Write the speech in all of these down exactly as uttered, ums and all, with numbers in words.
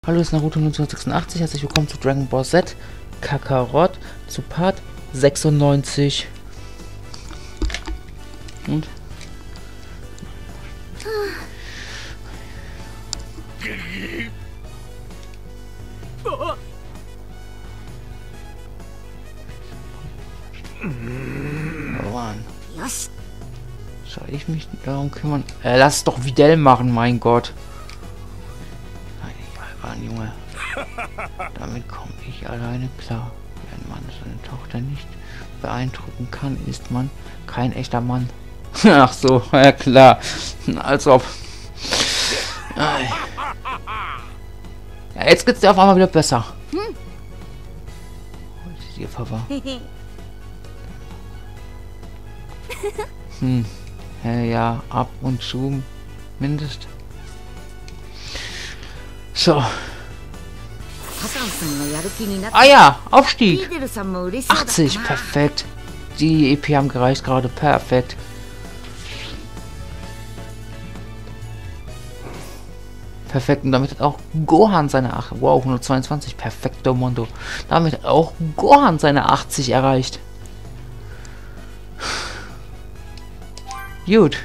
Hallo, ist Naruto neunzehnhundertsechsundachtzig, herzlich willkommen zu Dragon Ball Z Kakarot zu Part sechsundneunzig. Und? Oh Mann. Soll ich mich darum kümmern? Äh, lass es doch Videl machen, mein Gott. Nein, Junge. Damit komme ich alleine klar. Wenn man seine Tochter nicht beeindrucken kann, ist man kein echter Mann. Ach so, ja klar. Als ob. Ja, jetzt geht's dir auf einmal wieder besser. Hm. Ihr Papa. Hm. Ja, ja, ab und zu mindest. So. Ah ja, Aufstieg. achtzig, perfekt. Die E P haben gereicht gerade, perfekt. Perfekt, und damit hat auch Gohan seine achtzig. Wow, hundertzweiundzwanzig, perfekto Mondo. Damit hat auch Gohan seine achtzig erreicht. Gut.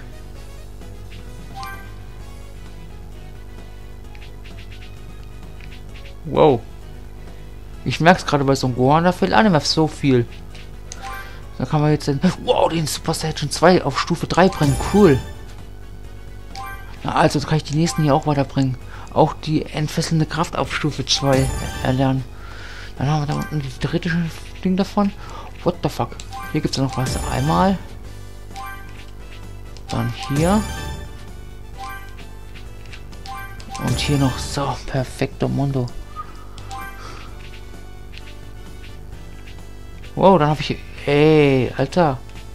Wow. Ich merke es gerade bei so einem Gohan, da fehlt einem so viel. Da kann man jetzt den, wow, den Super Saiyan zwei auf Stufe drei bringen. Cool. Na also, kann ich die nächsten hier auch weiterbringen. Auch die entfesselnde Kraft auf Stufe zwei erlernen. Dann haben wir da unten die dritte Ding davon. What the fuck? Hier gibt es noch was. Einmal. Dann hier. Und hier noch. So, perfekto Mondo. Wow, dann habe ich... Ey, Alter.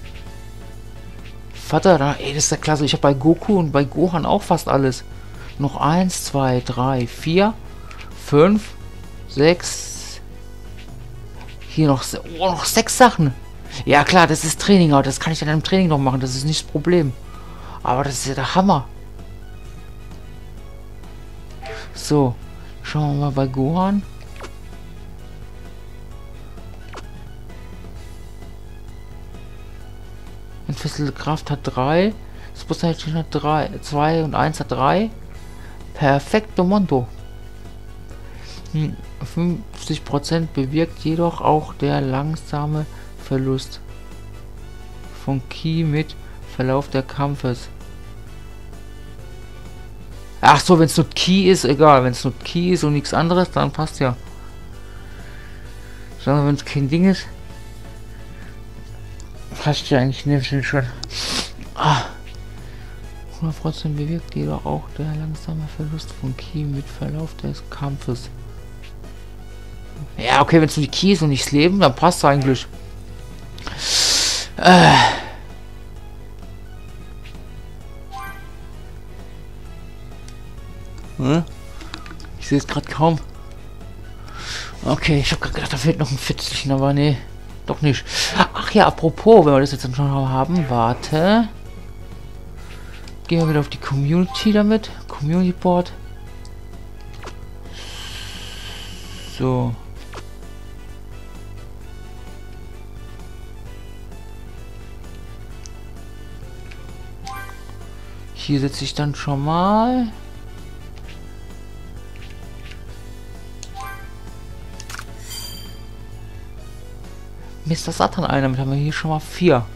Vater, da, ey, das ist ja klasse. Ich habe bei Goku und bei Gohan auch fast alles. Noch eins, zwei, drei, vier, fünf, sechs. Hier noch, oh, noch sechs Sachen. Ja klar, das ist Training, aber das kann ich dann im Training noch machen. Das ist nicht das Problem. Aber das ist ja der Hammer. So, schauen wir mal bei Gohan. Entfesselte Kraft hat drei. Super Saiyan hat drei, zwei und eins hat drei. Perfekto Mondo. Hm, fünfzig Prozent bewirkt jedoch auch der langsame Verlust von Ki mit Verlauf der Kampfes. Ach so, wenn es nur Ki ist, egal. Wenn es nur Ki ist und nichts anderes, dann passt ja. Sondern wenn es kein Ding ist, passt ja eigentlich nicht schon. Ah. hundert Prozent bewirkt jedoch auch der langsame Verlust von Ki mit Verlauf des Kampfes. Ja, okay, wenn es nur die Ki ist und nicht das Leben, dann passt es eigentlich. Äh. Hm? Ich sehe es gerade kaum. Okay, ich habe gerade gedacht, da fehlt noch ein Fitzelchen, aber nee, doch nicht. Ach ja, apropos, wenn wir das jetzt schon haben, warte. Gehen wir wieder auf die Community damit. Community Board. So. Hier setze ich dann schon mal. Mister Satan ein, damit haben wir hier schon mal vier.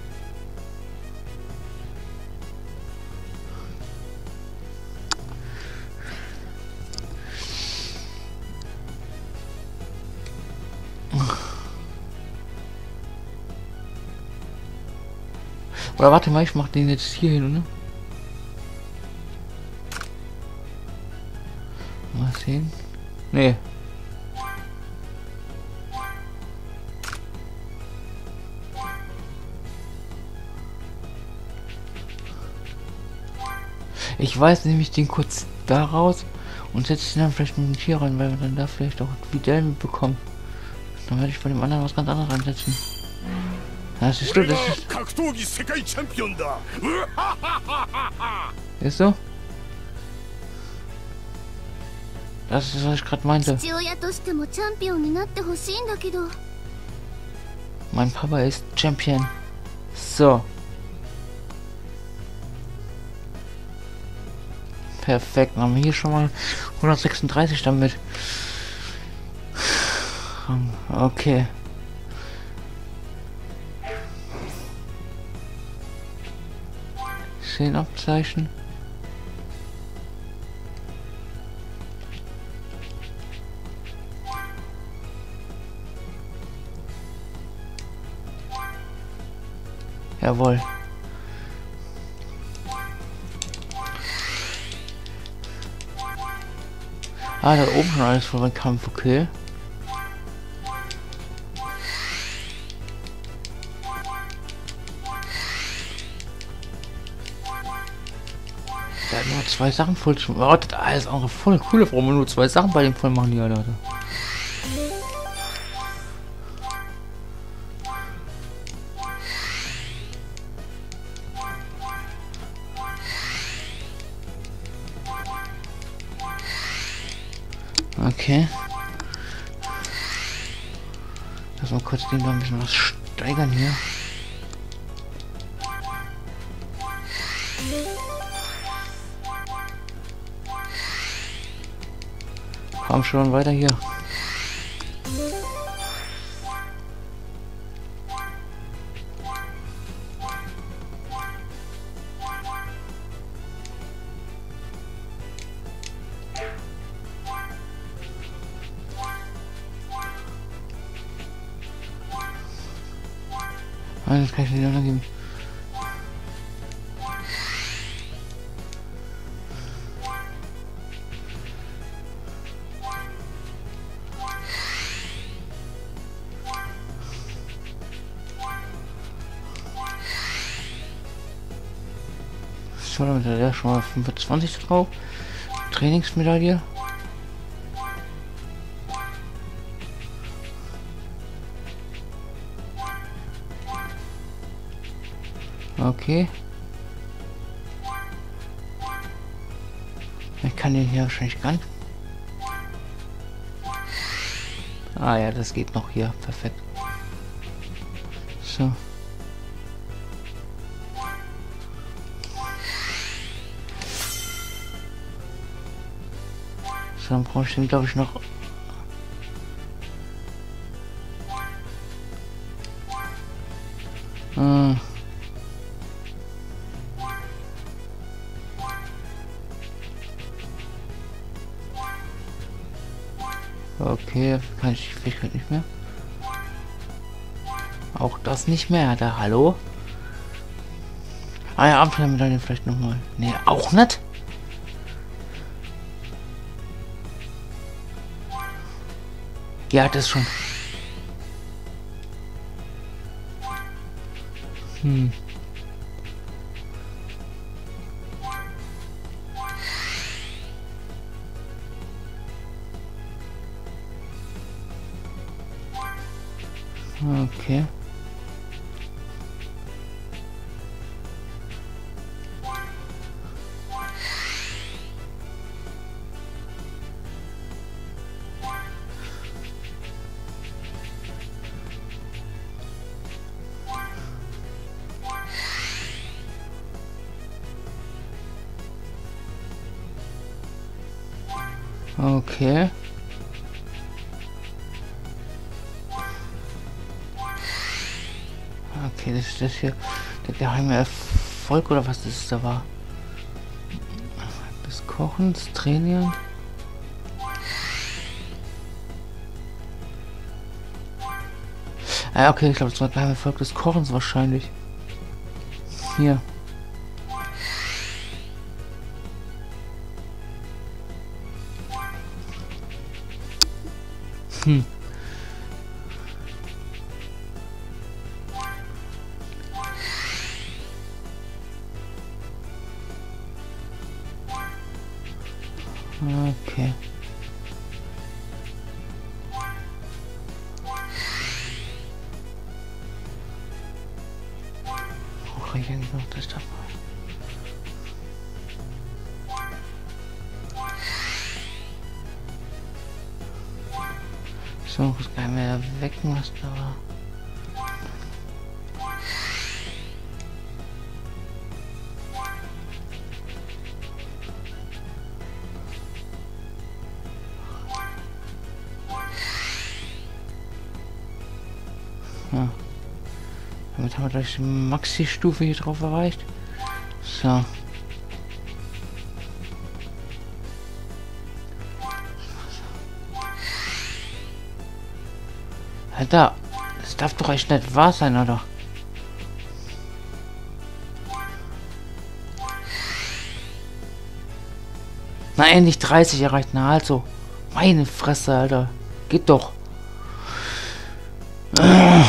Oder warte mal, ich mach den jetzt hier hin, ne? Mal sehen. Nee. Ich weiß nämlich den kurz daraus und setze ihn dann vielleicht mit dem Tier rein, weil wir dann da vielleicht auch Videl mitbekommen. Dann werde ich bei dem anderen was ganz anderes ansetzen. Das ist du, das ist. Ist so? Das ist, was ich gerade meinte. 父親としてもチャンピオンになってほしいんだけど。 Mein Papa ist Champion. So. Perfekt. Dann haben wir hier schon mal hundertsechsunddreißig damit. Okay. zehn Abzeichen. Jawohl. Ah, da oben schon alles voll beim Kampf, okay. Der hat nur zwei Sachen voll zu machen. Oh, das ist auch eine voll coole, warum wir nur zwei Sachen bei dem voll machen, ja, Leute. Okay. Lass mal kurz den da ein bisschen was steigern hier. Komm schon weiter hier. Ah, das kann ich nicht geben. So, damit hat er schon mal fünfundzwanzig drauf. Trainingsmedaille. Okay. Ich kann den hier wahrscheinlich gar nicht. Ah ja, das geht noch hier. Perfekt. So. So, dann brauche ich den, glaube ich, noch. Hm. Okay, kann ich die Fähigkeit nicht mehr. Auch das nicht mehr, da hallo. Ah ja, Abenteuermedaille vielleicht nochmal. Nee, auch nicht. Ja, das schon. Hm. Okay. Okay. Okay, das ist das hier. Der geheime Erfolg oder was das da war. Des Kochens, Trainieren. Ah, okay, ich glaube, das war der geheime Erfolg des Kochens wahrscheinlich. Hier. Hm. Okay. Brauche ich eigentlich noch das dabei? So, das kann man ja wecken, was da war. Ja. Damit haben wir gleich die Maxi-Stufe hier drauf erreicht. So. Alter, das darf doch echt nicht wahr sein, oder? Na, endlich dreißig erreicht. Na, also. Meine Fresse, Alter. Geht doch. Ah.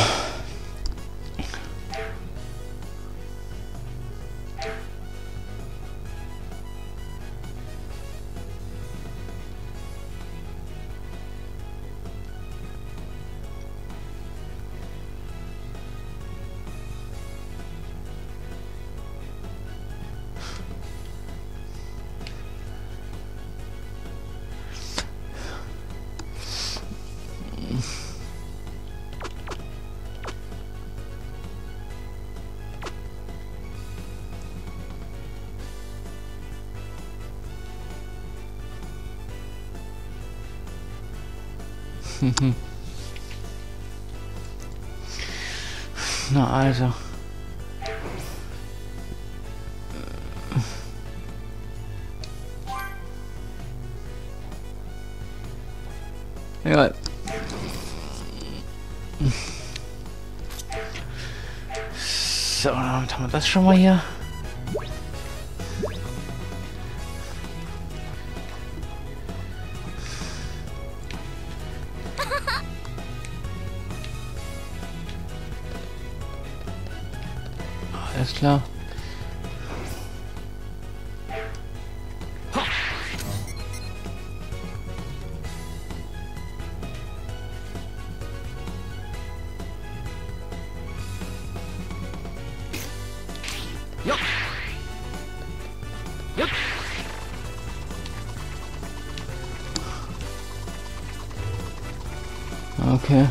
Na also. Egal. So, damit haben wir das schon mal hier. Alles klar. Okay.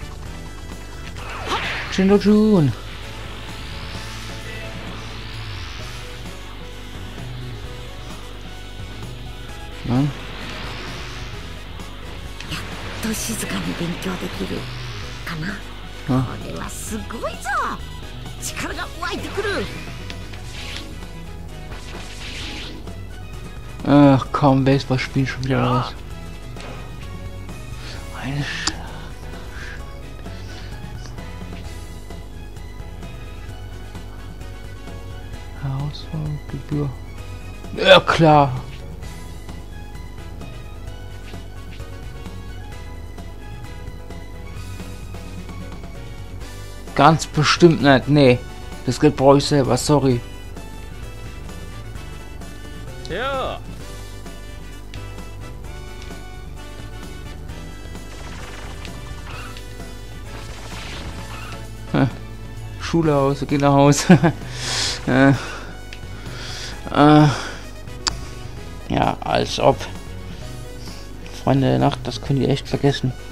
Jindo-Jun. Nein. やっと静かに勉強できるかな。 あ、 これはすごいぞ。力が湧いてくる。 Ach komm, Baseball spielen schon wieder raus. Eine Sch Herausforderungsgebühr. Ja klar. Ganz bestimmt nicht. Nee. Das Geld brauche ich selber, sorry. Ja. Schule aus, geh nach Hause. äh, äh, ja, als ob. Freunde der Nacht, das könnt ihr echt vergessen.